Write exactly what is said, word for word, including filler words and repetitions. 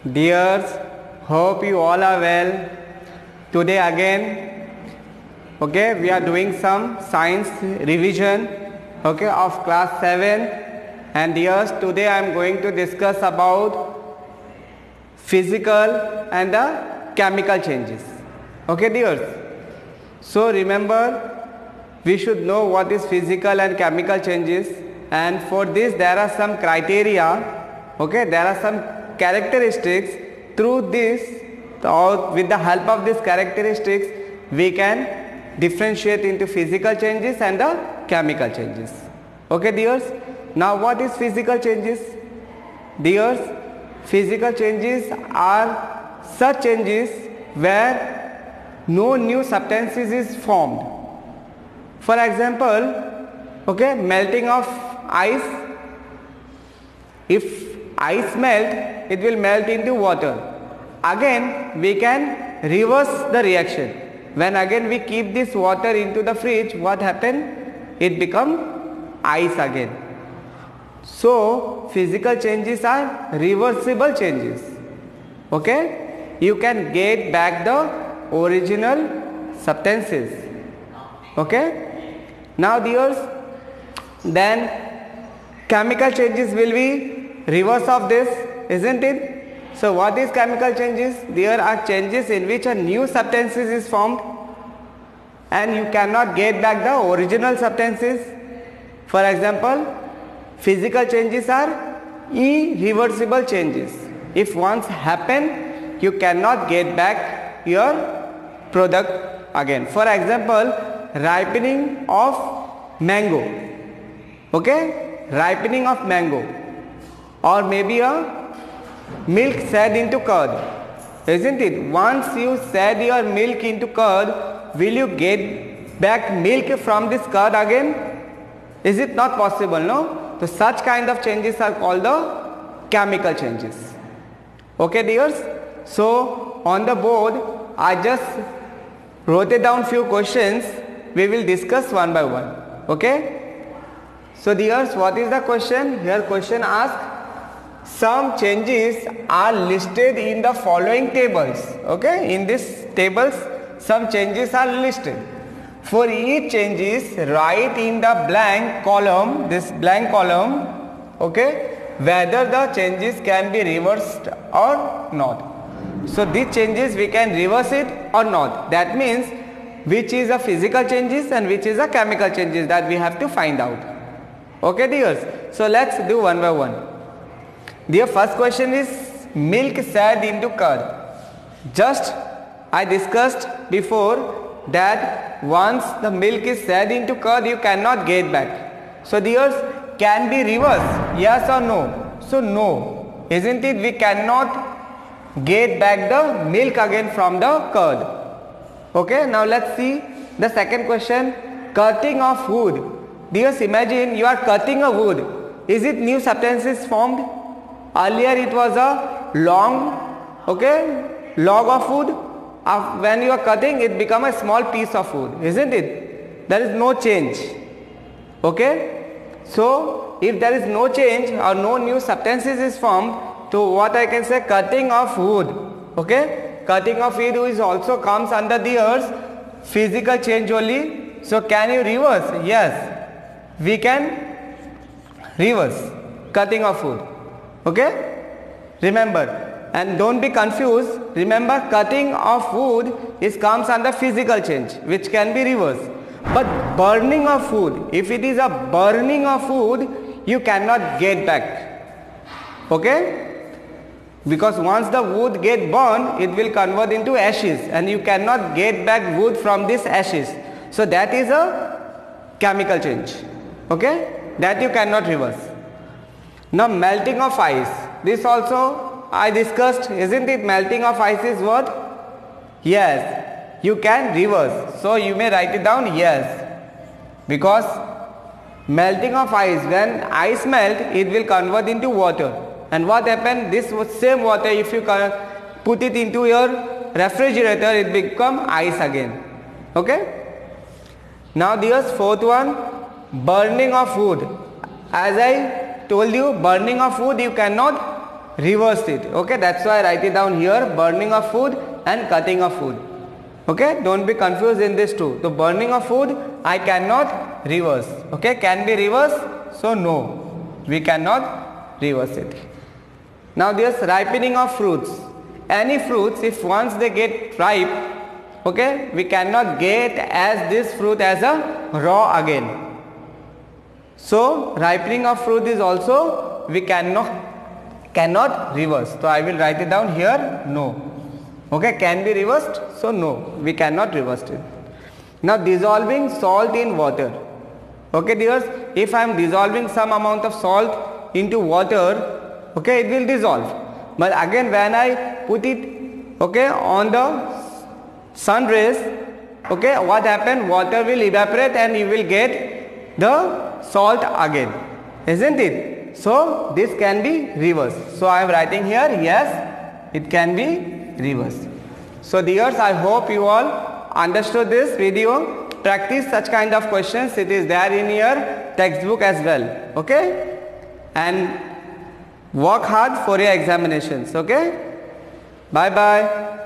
Dears, hope you all are well. Today again, okay, we are doing some science revision, okay, of class seven. And dears, today I am going to discuss about physical and the chemical changes. Okay, dears. So remember, we should know what is physical and chemical changes, and for this there are some criteria, okay, there are some characteristics. Through this, or with the help of these characteristics, we can differentiate into physical changes and the chemical changes. Okay, dears. Now what is physical changes? Dears, physical changes are such changes where no new substances is formed. For example, okay, melting of ice. If ice melt, it will melt into water. Again, we can reverse the reaction. When again we keep this water into the fridge, what happen? It become ice again. So, physical changes are reversible changes. Okay? You can get back the original substances. Okay? Now, dears, then chemical changes will be reverse of this, isn't it? So what is chemical changes? There are changes in which a new substances is formed and you cannot get back the original substances. For example, physical changes are irreversible changes. If once happen, you cannot get back your product again. For example, ripening of mango. Okay? Ripening of mango. Or maybe a milk set into curd, isn't it? Once you set your milk into curd, will you get back milk from this curd again? Is it not possible, no? So such kind of changes are called the chemical changes. Okay, dears? So on the board, I just wrote it down few questions. We will discuss one by one. Okay? So dears, what is the question? Here question asks, some changes are listed in the following tables. Okay, in these tables some changes are listed. For each changes, write in the blank column, this blank column, okay, whether the changes can be reversed or not. So these changes we can reverse it or not. That means which is a physical changes and which is a chemical changes, that we have to find out. Okay, dears. So let's do one by one. The first question is milk set into curd. Just I discussed before that once the milk is set into curd, you cannot get back. So dears, can be reversed, yes or no? So no, isn't it? We cannot get back the milk again from the curd. Okay, now let's see the second question. Cutting of wood. Dears, imagine you are cutting a wood. Is it new substances formed? Earlier it was a long, okay, log of wood. Uh, when you are cutting, it become a small piece of wood, isn't it? There is no change. Okay. So if there is no change or no new substances is formed, so what I can say, cutting of wood. Okay. Cutting of wood is also comes under the earth's physical change only. So can you reverse? Yes, we can reverse cutting of wood. Okay, remember, and don't be confused. Remember, cutting of wood is comes under physical change, which can be reversed. But burning of wood, if it is a burning of wood, you cannot get back. Okay, because once the wood get burned, it will convert into ashes, and you cannot get back wood from this ashes. So that is a chemical change. Okay, that you cannot reverse. Now melting of ice, this also I discussed, isn't it? Melting of ice is what? Yes, you can reverse. So you may write it down, yes. Because melting of ice, when ice melt, it will convert into water. And what happened? This same water, if you put it into your refrigerator, it become ice again. Okay? Now there's fourth one, burning of wood. As I told you, burning of wood you cannot reverse it. Okay, that's why I write it down here, burning of food and cutting of food. Okay, don't be confused in this too. The burning of food I cannot reverse. Okay, can be reversed? So no, we cannot reverse it. Now this ripening of fruits. Any fruits, if once they get ripe, okay, we cannot get as this fruit as a raw again. So ripening of fruit is also we cannot cannot reverse. So I will write it down here, no. Okay, can be reversed? So no, we cannot reverse it. Now dissolving salt in water. Okay dears, if I am dissolving some amount of salt into water, okay, it will dissolve. But again when I put it, okay, on the sun rays, okay, what happen? Water will evaporate and you will get the salt again, isn't it? So this can be reversed. So I am writing here, yes, it can be reversed. So dears, I hope you all understood this video. Practice such kind of questions. It is there in your textbook as well. Okay, and work hard for your examinations. Okay, bye bye.